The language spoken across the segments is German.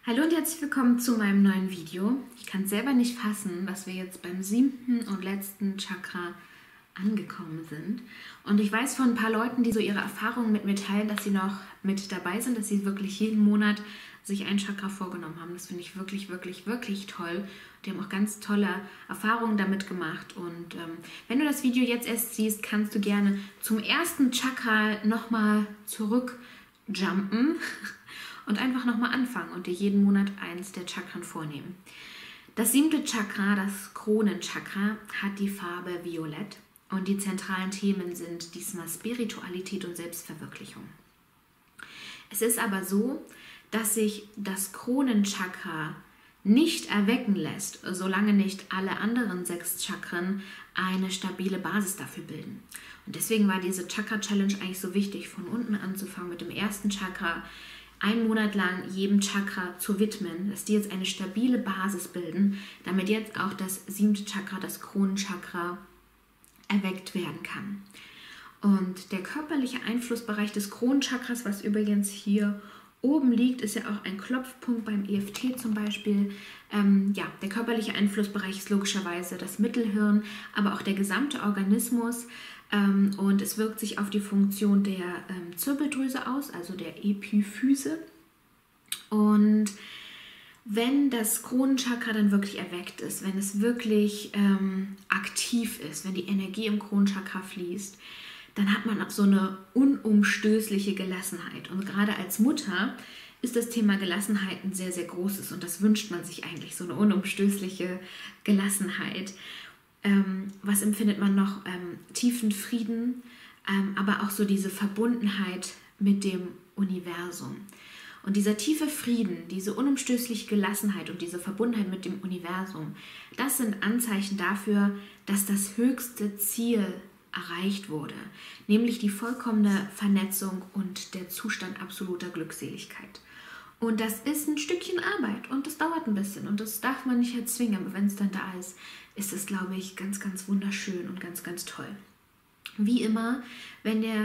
Hallo und herzlich willkommen zu meinem neuen Video. Ich kann es selber nicht fassen, dass wir jetzt beim 7. und letzten Chakra angekommen sind. Und ich weiß von ein paar Leuten, die so ihre Erfahrungen mit mir teilen, dass sie noch mit dabei sind, dass sie wirklich jeden Monat sich ein Chakra vorgenommen haben. Das finde ich wirklich, wirklich, wirklich toll. Die haben auch ganz tolle Erfahrungen damit gemacht. Und wenn du das Video jetzt erst siehst, kannst du gerne zum ersten Chakra nochmal zurückjumpen und einfach nochmal anfangen und dir jeden Monat eins der Chakren vornehmen. Das 7. Chakra, das Kronenchakra, hat die Farbe Violett und die zentralen Themen sind diesmal Spiritualität und Selbstverwirklichung. Es ist aber so, dass sich das Kronenchakra nicht erwecken lässt, solange nicht alle anderen 6 Chakren eine stabile Basis dafür bilden. Und deswegen war diese Chakra-Challenge eigentlich so wichtig, von unten anzufangen mit dem ersten Chakra, einen Monat lang jedem Chakra zu widmen, dass die jetzt eine stabile Basis bilden, damit jetzt auch das 7. Chakra, das Kronenchakra, erweckt werden kann. Und der körperliche Einflussbereich des Kronenchakras, was übrigens hier oben liegt, ist ja auch ein Klopfpunkt beim EFT zum Beispiel. Der körperliche Einflussbereich ist logischerweise das Mittelhirn, aber auch der gesamte Organismus. Und es wirkt sich auf die Funktion der Zirbeldrüse aus, also der Epiphyse. Und wenn das Kronenchakra dann wirklich erweckt ist, wenn es wirklich aktiv ist, wenn die Energie im Kronenchakra fließt, dann hat man auch so eine unumstößliche Gelassenheit. Und gerade als Mutter ist das Thema Gelassenheit ein sehr, sehr großes. Und das wünscht man sich eigentlich, so eine unumstößliche Gelassenheit. Was empfindet man noch? Tiefen Frieden, aber auch so diese Verbundenheit mit dem Universum. Und dieser tiefe Frieden, diese unumstößliche Gelassenheit und diese Verbundenheit mit dem Universum, das sind Anzeichen dafür, dass das höchste Ziel erreicht wurde, nämlich die vollkommene Vernetzung und der Zustand absoluter Glückseligkeit. Und das ist ein Stückchen Arbeit und das dauert ein bisschen und das darf man nicht erzwingen, aber wenn es dann da ist, ist es, glaube ich, ganz, ganz wunderschön und ganz, ganz toll. Wie immer, wenn ihr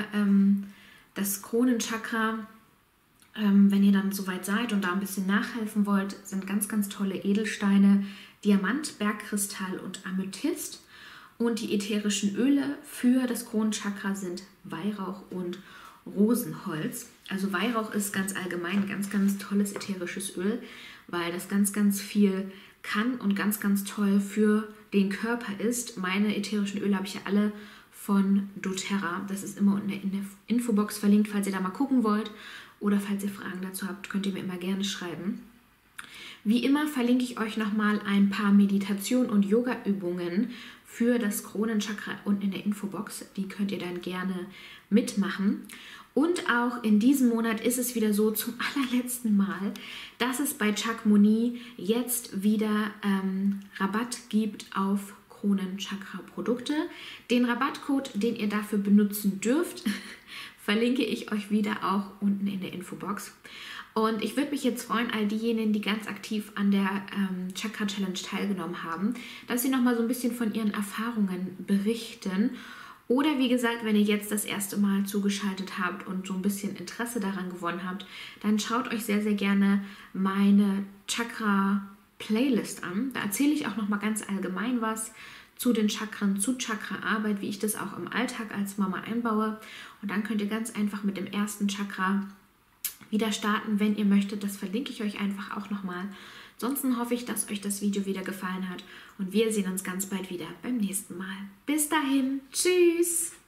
das Kronenchakra, wenn ihr dann soweit seid und da ein bisschen nachhelfen wollt, sind ganz, ganz tolle Edelsteine, Diamant, Bergkristall und Amethyst. Und die ätherischen Öle für das Kronenchakra sind Weihrauch und Rosenholz. Also Weihrauch ist ganz allgemein ein ganz, ganz tolles ätherisches Öl, weil das ganz, ganz viel kann und ganz, ganz toll für den Körper ist. Meine ätherischen Öle habe ich ja alle von doTERRA. Das ist immer unten in der Infobox verlinkt, falls ihr da mal gucken wollt. Oder falls ihr Fragen dazu habt, könnt ihr mir immer gerne schreiben. Wie immer verlinke ich euch nochmal ein paar Meditation- und Yoga-Übungen für das Kronenchakra unten in der Infobox. Die könnt ihr dann gerne mitmachen. Und auch in diesem Monat ist es wieder so zum allerletzten Mal, dass es bei Chakmoni jetzt wieder Rabatt gibt auf Kronenchakra-Produkte. Den Rabattcode, den ihr dafür benutzen dürft, verlinke ich euch wieder auch unten in der Infobox. Und ich würde mich jetzt freuen, all diejenigen, die ganz aktiv an der Chakra Challenge teilgenommen haben, dass sie nochmal so ein bisschen von ihren Erfahrungen berichten. Oder wie gesagt, wenn ihr jetzt das erste Mal zugeschaltet habt und so ein bisschen Interesse daran gewonnen habt, dann schaut euch sehr, sehr gerne meine Chakra-Playlist an. Da erzähle ich auch nochmal ganz allgemein was zu den Chakren, zu Chakra-Arbeit, wie ich das auch im Alltag als Mama einbaue. Und dann könnt ihr ganz einfach mit dem ersten Chakra wieder starten, wenn ihr möchtet. Das verlinke ich euch einfach auch nochmal. Ansonsten hoffe ich, dass euch das Video wieder gefallen hat und wir sehen uns ganz bald wieder beim nächsten Mal. Bis dahin, tschüss!